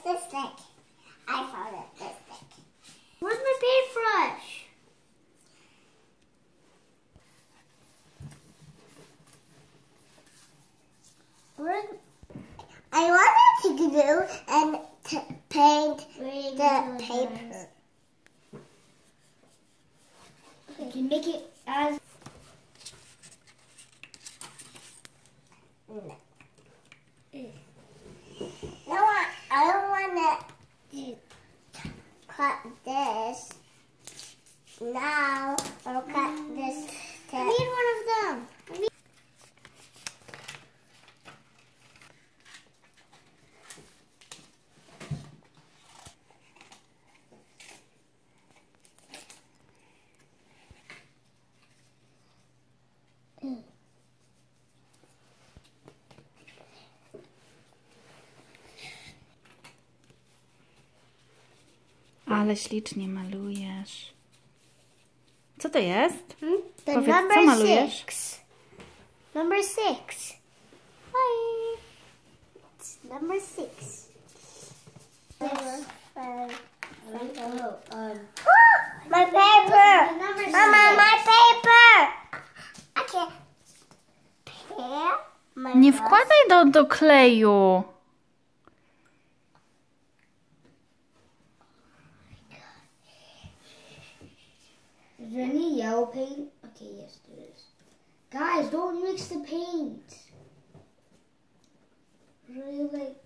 the stick? I found it, the stick. Where's my paintbrush? I wanted to glue and to paint the paper. Okay, can you make it as... No. No, I don't want to cut this. Now I'll cut this. I need one of them. Ale ślicznie malujesz. Co to jest? The Powiedz, number co malujesz? 6. Number 6. Hi. It's number 6. My paper! Mama, my paper! I can't pair my Nie wkładaj do kleju. Is there any yellow paint? Okay, yes there is. Guys, don't mix the paint. Really, like...